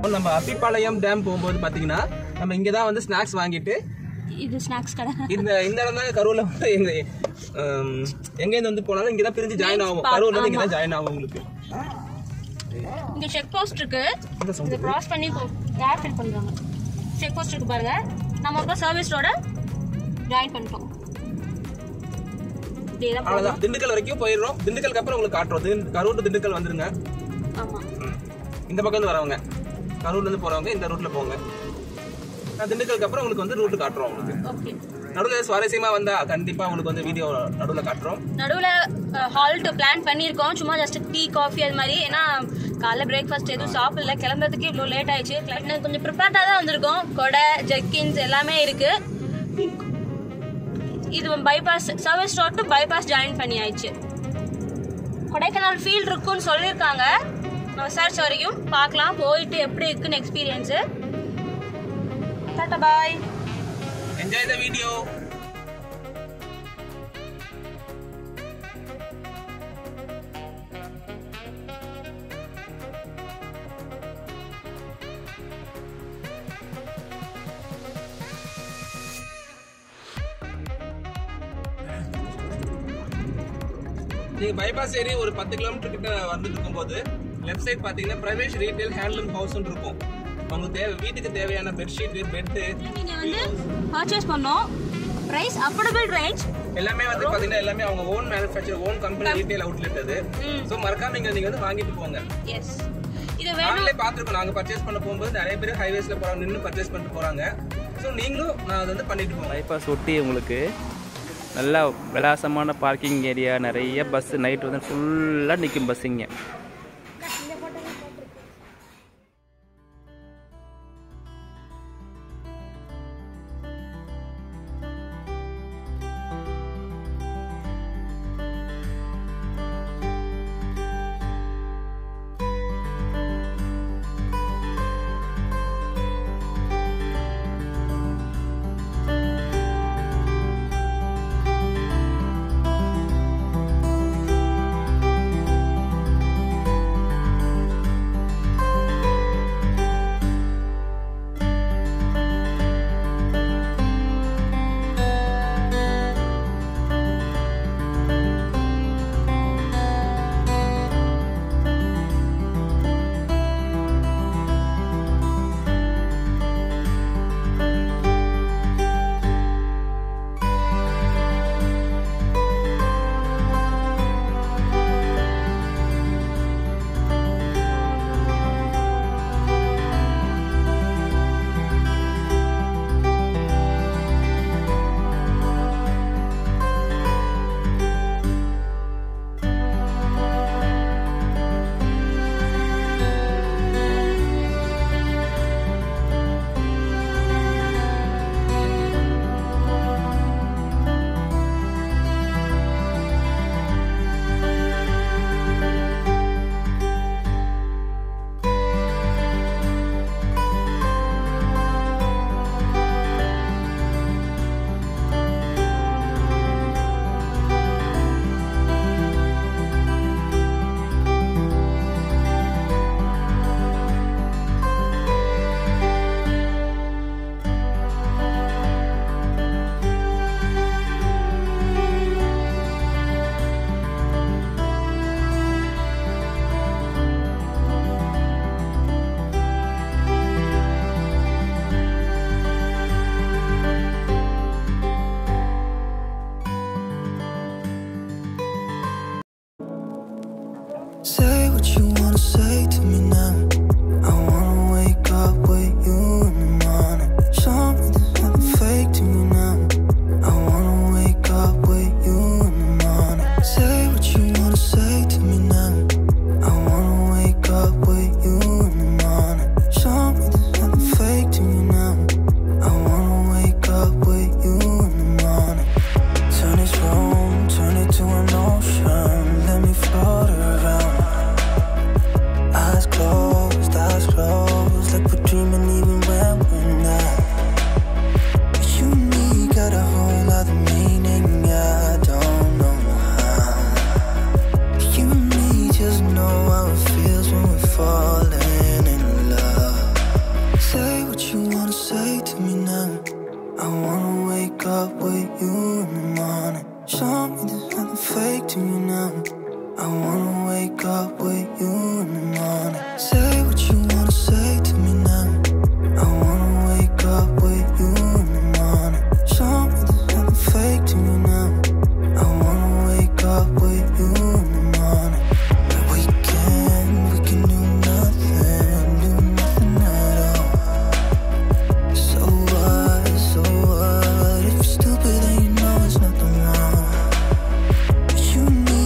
போறோம். நம்ம அப்பிப்பாளையம் டேம் போகும்போது பாத்தீங்கன்னா நம்ம இங்க தான் வந்து ஸ்நாக்ஸ் வாங்கிட்டு இது ஸ்நாக்ஸ் கடை. இந்த இடம் தான் கரூர்ல வந்து எங்க இருந்து வந்து போனாலும் இங்க தான் பிரிஞ்சு ஜாயின் ஆகும். கரூர்ல இருந்து இங்க தான் ஜாயின் ஆகும். உங்களுக்கு இங்க செக் போஸ்ட் இருக்கு. இத கிராஸ் பண்ணி ஏர் ஃபில் பண்றாங்க. செக் போஸ்ட் இருக்கு பாருங்க. நம்ம இப்ப சர்வீஸ் ரோட ஜாயின் பண்ணிட்டோம். அவ்வளவுதான். திண்டுக்கல் வரைக்கும் போயிடுறோம். திண்டுக்கலுக்கு அப்புறம் உங்களுக்கு காட்டுறோம். கரூர் டு திண்டுக்கல் வந்துருங்க. ஆமா. இந்த பக்கம் இருந்து வரவங்க, கரூர்ல இருந்து போறவங்க இந்த ரூட்ல போங்க. நான் திண்டுக்கலுக்கு அப்புறம் உங்களுக்கு வந்து ரூட் காட்டுறோம். உங்களுக்கு ஓகே. நடுவுல சுவாரஸ்யமா வந்தா கண்டிப்பா உங்களுக்கு வந்து வீடியோ நடுவுல காட்டுறோம். நடுவுல ஹால்ட் பிளான் பண்ணிருக்கோம். சும்மா ஜஸ்ட் டீ காஃபி அது மாதிரி. ஏன்னா காலைல பிரேக்ஃபாஸ்ட் எதுவும் சாப்பிடல, கிளம்புறதுக்கு இவ்வளோ லேட் ஆயிடுச்சு. கொஞ்சம் ப்ரிப்பேர்டா தான் வந்திருக்கோம். கொடை, ஜக்கின்ஸ் எல்லாமே இருக்கு. இது bypass service road to bypass join பண்ணி ஆயிடுச்சு. கொடைக்கானல் ஃபீல்ட் இருக்குன்னு சொல்லியிருக்காங்க. நம்ம சர்ச் வரைக்கும் பார்க்கலாம். போயிட்டு எப்படி இருக்குன்னு experience. Tata bye. Enjoy the video. நீங்க பைபாஸ் ஏறி ஒரு 10 கிலோமீட்டர் கிட்ட வந்துட்டு இருக்கும்போது லெஃப்ட் சைடு பாத்தீங்கன்னா பிரவேஷ் ரீட்டைல் ஹேண்ட்லூம் ஹவுஸ் இருக்கும். உங்களுக்கு வீட்டுக்கு தேவையான பெட்ஷீட், பெட் நீங்க வந்து பர்ச்சேஸ் பண்ணோம். Price affordable range. எல்லாமே வந்து பாத்தீங்கன்னா எல்லாமே அவங்க own manufacture, own company retail outlet அது. சோ மறக்காம நீங்க வந்து வாங்கிட்டு போங்க. எஸ். இது வேணும். நாங்களே பாத்துறோம். நாங்க பர்ச்சேஸ் பண்ண போகும்போது நிறைய பேர் ஹைவேஸ்ல போறாங்க, நின்னு பர்ச்சேஸ் பண்ணிட்டு போறாங்க. சோ நீங்களும் நான் அதை வந்து பண்ணிட்டு போங்க. பைபாஸ் ஒட்டி உங்களுக்கு நல்லா விலாசமான பார்க்கிங் ஏரியா, நிறைய பஸ் நைட் வந்து ஃபுல்லாக நிற்கும் பஸ்ஸிங்க. Say what you wanna say to me now. I wanna wake up with you in the morning. Show me there's nothing fake to me now. I wanna wake up with you in the morning. Say what you wanna say to me now. I wanna wake up with you in the morning. Show me there's nothing fake to me now. I wanna wake up with you in the morning. Turn this room, turn it to an ocean. Let me float around. Eyes closed, like we're dreaming even when we're not. You and me got a whole other meaning, I don't know how. You and me just know how it feels when we're falling in love. fake to me now. I wanna wake up with you in the morning. Say what you wanna say to me now. I wanna wake up with you in the morning. Show me there's nothing fake to me now. I wanna wake up with you in the morning. We can do nothing at all. So what, if you're stupid then you know there's nothing wrong. But you need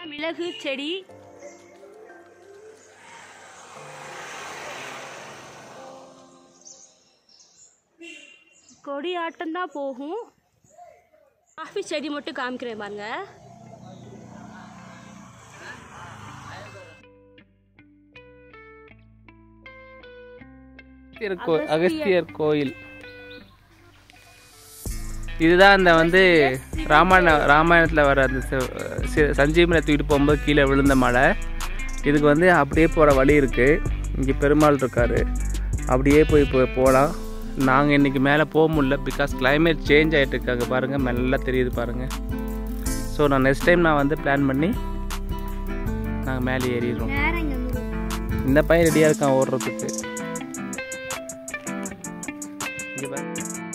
மிளகு செடி, கொடி ஆட்டம் தான் போகும். Coffee செடி மட்டும் காமிக்கிறேன் பாருங்க. அகஸ்தியர் கோயில். இதுதான் அந்த வந்து ராமாயணத்தில் வர அந்த சஞ்சீவனை தூக்கிட்டு போகும்போது கீழே விழுந்த மலை. இதுக்கு வந்து அப்படியே போகிற வழி இருக்குது. இங்கே பெருமாள் இருக்கார். அப்படியே போய் போகலாம். நாங்கள் இன்றைக்கி மேலே போக முடியல, பிகாஸ் கிளைமேட் சேஞ்ச் ஆகிட்டு இருக்காங்க பாருங்கள், நல்லா தெரியுது பாருங்கள். ஸோ நான் நெக்ஸ்ட் டைம் நான் வந்து பிளான் பண்ணி நாங்கள் மேலே ஏறிடுறோம். இந்த பையன் ரெடியாக இருக்கான் ஓடுறதுக்கு. இங்கே பாருங்க.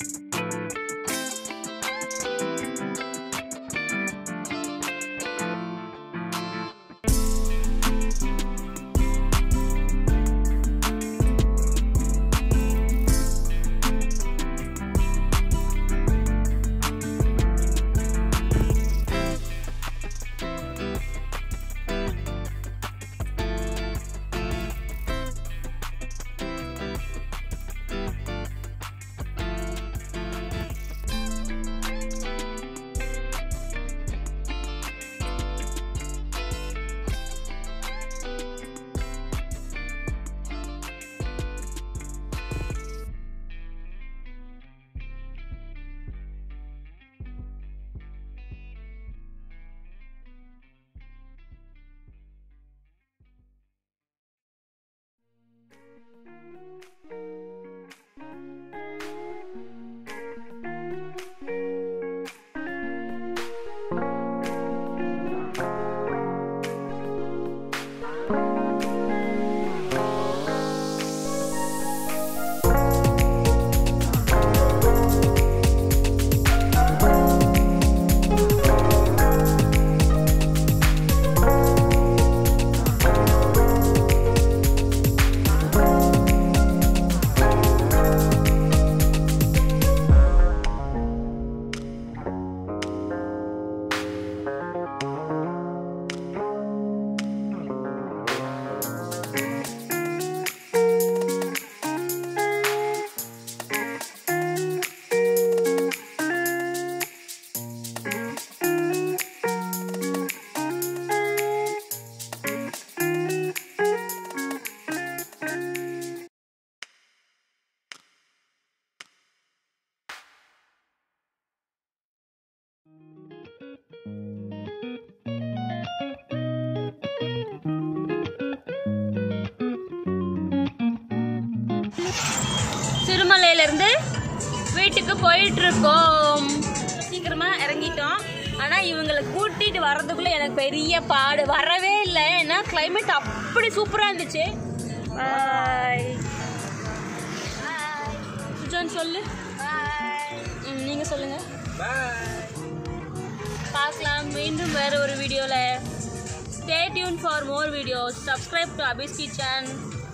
சிறுமலையிலேருந்து வீட்டுக்கு போயிட்டு இருக்கோம். சீக்கிரமா இறங்கிட்டோம். ஆனால் இவங்களை கூட்டிட்டு வர்றதுக்குள்ள எனக்கு பெரிய பாடு, வரவே இல்லை. ஏன்னா கிளைமேட் அப்படி சூப்பராக இருந்துச்சு. சுஜான் சொல்லு. நீங்க சொல்லுங்க. பார்க்கலாம் மீண்டும் வேற ஒரு வீடியோல. Stay tuned for more videos. Subscribe to Abhi's Kitchen.